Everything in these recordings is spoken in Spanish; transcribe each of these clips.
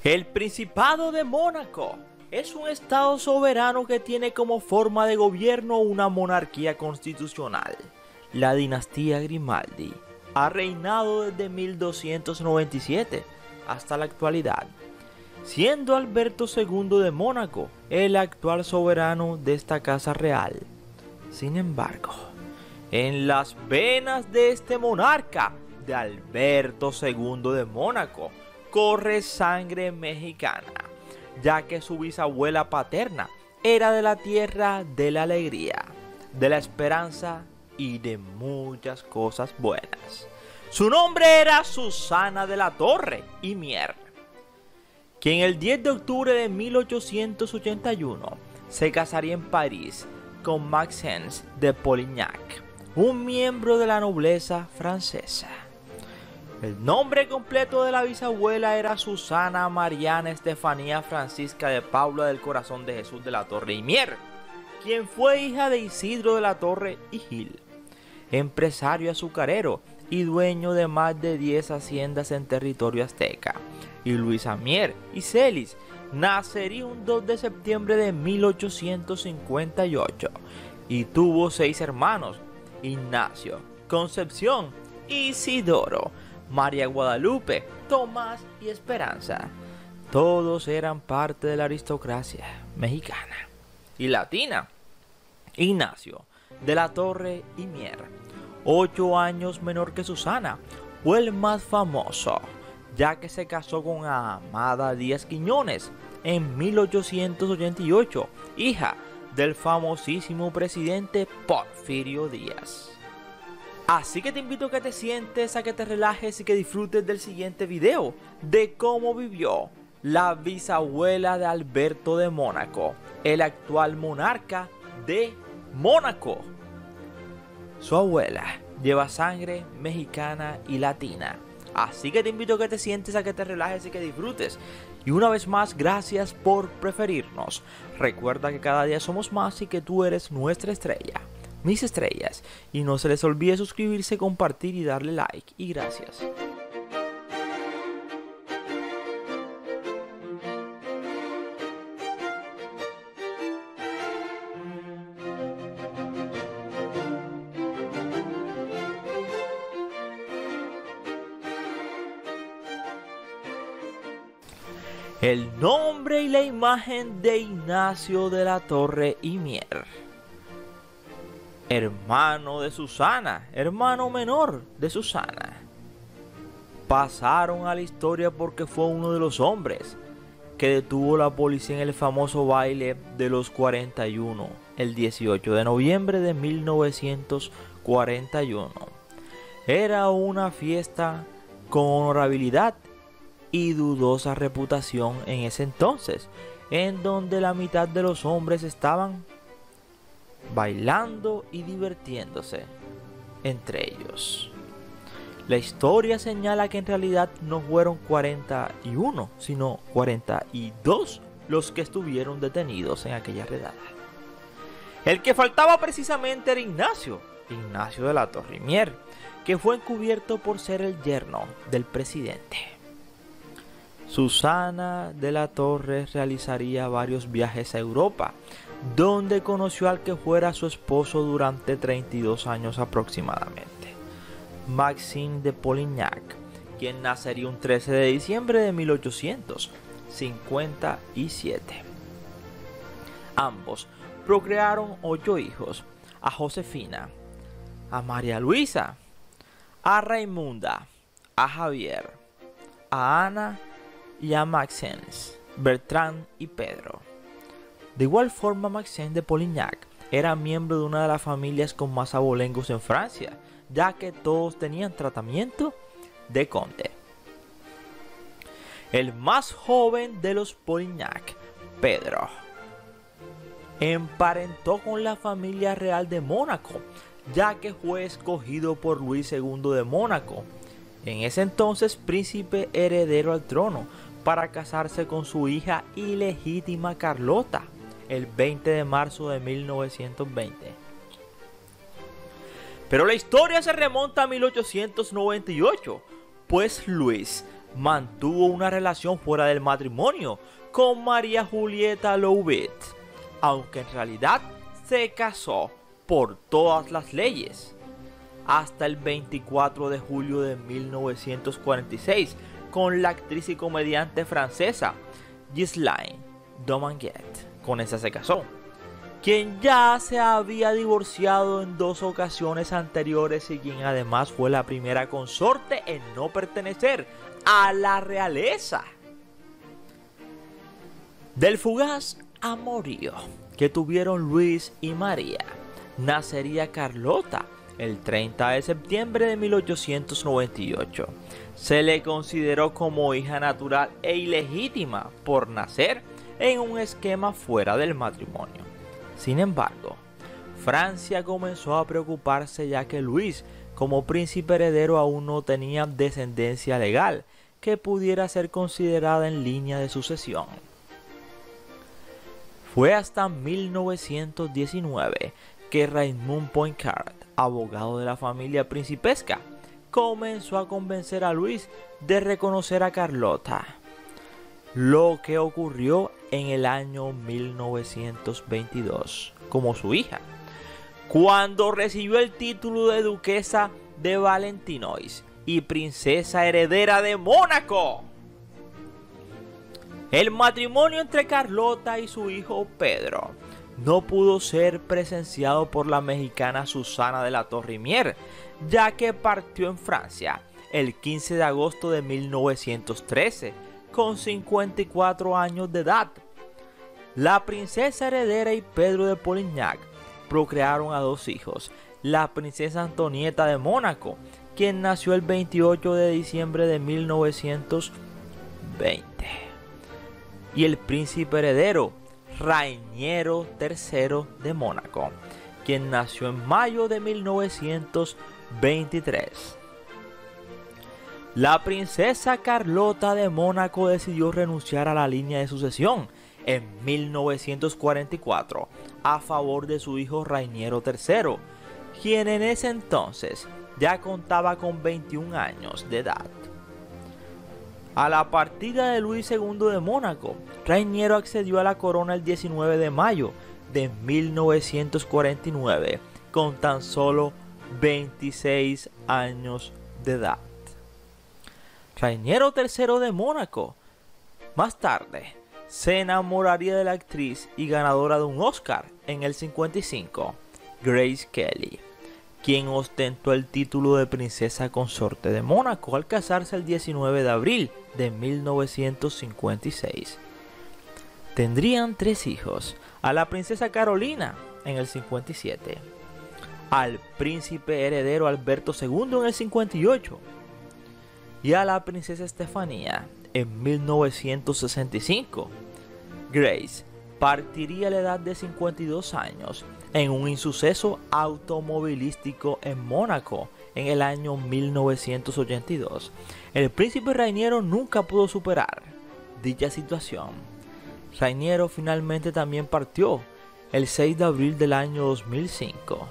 El Principado de Mónaco es un estado soberano que tiene como forma de gobierno una monarquía constitucional. La dinastía Grimaldi ha reinado desde 1297 hasta la actualidad, siendo Alberto II de Mónaco el actual soberano de esta casa real. Sin embargo, en las venas de este monarca, de Alberto II de Mónaco, corre sangre mexicana, ya que su bisabuela paterna era de la tierra de la alegría, de la esperanza y de muchas cosas buenas. Su nombre era Susana de la Torre y Mier, quien el 10 de octubre de 1881 se casaría en París con Maxence de Polignac, un miembro de la nobleza francesa. El nombre completo de la bisabuela era Susana Mariana Estefanía Francisca de Paula del Corazón de Jesús de la Torre y Mier, quien fue hija de Isidro de la Torre y Gil, empresario azucarero y dueño de más de 10 haciendas en territorio azteca, y Luisa Mier y Celis nacería un 2 de septiembre de 1858 y tuvo 6 hermanos: Ignacio, Concepción, Isidoro, María Guadalupe, Tomás y Esperanza. Todos eran parte de la aristocracia mexicana y latina. Ignacio de la Torre y Mier, 8 años menor que Susana, fue el más famoso, ya que se casó con Amada Díaz Quiñones en 1888, hija del famosísimo presidente Porfirio Díaz. Así que te invito a que te sientes, a que te relajes y que disfrutes del siguiente video de cómo vivió la bisabuela de Alberto de Mónaco, el actual monarca de Mónaco. Su abuela lleva sangre mexicana y latina. Así que te invito a que te sientes, a que te relajes y que disfrutes. Y una vez más, gracias por preferirnos. Recuerda que cada día somos más y que tú eres nuestra estrella, mis estrellas. Y no se les olvide suscribirse, compartir y darle like. Y gracias. El nombre y la imagen de Ignacio de la Torre y Mier, hermano de Susana, hermano menor de Susana, pasaron a la historia porque fue uno de los hombres que detuvo la policía en el famoso baile de los 41, el 18 de noviembre de 1941. Era una fiesta con honorabilidad y dudosa reputación en ese entonces, en donde la mitad de los hombres estaban bailando y divirtiéndose entre ellos. La historia señala que en realidad no fueron 41, sino 42 los que estuvieron detenidos en aquella redada. El que faltaba precisamente era Ignacio de la Torre y Mier, que fue encubierto por ser el yerno del presidente. Susana de la Torre realizaría varios viajes a Europa, donde conoció al que fuera su esposo durante 32 años aproximadamente, Maxime de Polignac, quien nacería un 13 de diciembre de 1857. Ambos procrearon 8 hijos: a Josefina, a María Luisa, a Raimunda, a Javier, a Ana y a Maxence, Bertrand y Pedro. De igual forma, Maxence de Polignac era miembro de una de las familias con más abolengos en Francia, ya que todos tenían tratamiento de conde. El más joven de los Polignac, Pedro, emparentó con la familia real de Mónaco, ya que fue escogido por Luis II de Mónaco, en ese entonces príncipe heredero al trono, para casarse con su hija ilegítima Carlota el 20 de marzo de 1920. Pero la historia se remonta a 1898, pues Luis mantuvo una relación fuera del matrimonio con María Julieta Louvet, aunque en realidad se casó por todas las leyes hasta el 24 de julio de 1946 con la actriz y comediante francesa Ghislaine Dominguet. Con esa se casó, quien ya se había divorciado en 2 ocasiones anteriores y quien además fue la primera consorte en no pertenecer a la realeza. Del fugaz amorío que tuvieron Luis y María, nacería Carlota el 30 de septiembre de 1898. Se le consideró como hija natural e ilegítima por nacer en un esquema fuera del matrimonio. Sin embargo, Francia comenzó a preocuparse ya que Luis, como príncipe heredero, aún no tenía descendencia legal que pudiera ser considerada en línea de sucesión. Fue hasta 1919 que Raymond Poincaré, abogado de la familia principesca, comenzó a convencer a Luis de reconocer a Carlota, lo que ocurrió en el año 1922 como su hija, cuando recibió el título de duquesa de Valentinois y princesa heredera de Mónaco. El matrimonio entre Carlota y su hijo Pedro no pudo ser presenciado por la mexicana Susana de la Torre Mier, ya que partió en Francia el 15 de agosto de 1913 con 54 años de edad. La princesa heredera y Pedro de Polignac procrearon a 2 hijos, la princesa Antonieta de Mónaco, quien nació el 28 de diciembre de 1920, y el príncipe heredero Rainiero III de Mónaco, quien nació en mayo de 1923. La princesa Carlota de Mónaco decidió renunciar a la línea de sucesión en 1944 a favor de su hijo Rainiero III, quien en ese entonces ya contaba con 21 años de edad. A la partida de Luis II de Mónaco, Rainiero accedió a la corona el 19 de mayo de 1949 con tan solo 26 años de edad. Rainiero III de Mónaco más tarde se enamoraría de la actriz y ganadora de un Oscar en el 55, Grace Kelly, quien ostentó el título de princesa consorte de Mónaco al casarse el 19 de abril de 1956. Tendrían 3 hijos: a la princesa Carolina en el 57, al príncipe heredero Alberto II en el 58 y a la princesa Estefanía en 1965. Grace partiría a la edad de 52 años en un insuceso automovilístico en Mónaco en el año 1982. El príncipe Rainiero nunca pudo superar dicha situación. Rainiero finalmente también partió el 6 de abril del año 2005.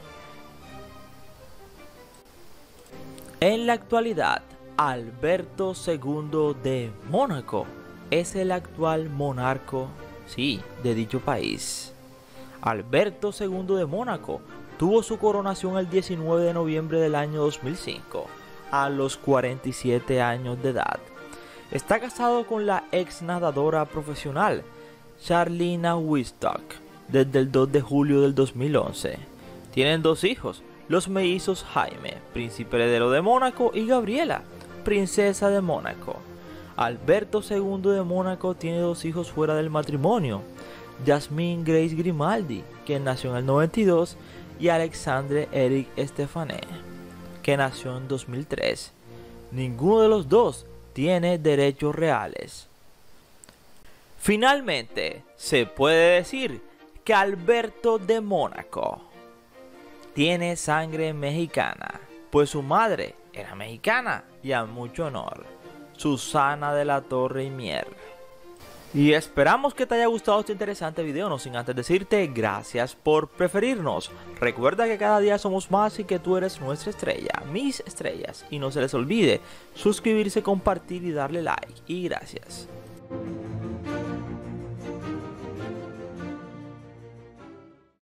En la actualidad, Alberto II de Mónaco es el actual monarca, de dicho país. Alberto II de Mónaco tuvo su coronación el 19 de noviembre del año 2005, a los 47 años de edad. Está casado con la ex nadadora profesional Charlina Wistock desde el 2 de julio del 2011. Tienen 2 hijos, los mellizos Jaime, príncipe heredero de Mónaco, y Gabriela, princesa de Mónaco. Alberto II de Mónaco tiene 2 hijos fuera del matrimonio: Jasmine Grace Grimaldi, quien nació en el 92, y Alexandre Eric Stefané, que nació en 2003. Ninguno de los 2 tiene derechos reales. Finalmente, se puede decir que Alberto de Mónaco tiene sangre mexicana, pues su madre era mexicana y a mucho honor, Susana de la Torre Mier. Y esperamos que te haya gustado este interesante video, no sin antes decirte gracias por preferirnos. Recuerda que cada día somos más y que tú eres nuestra estrella, mis estrellas. Y no se les olvide suscribirse, compartir y darle like. Y gracias.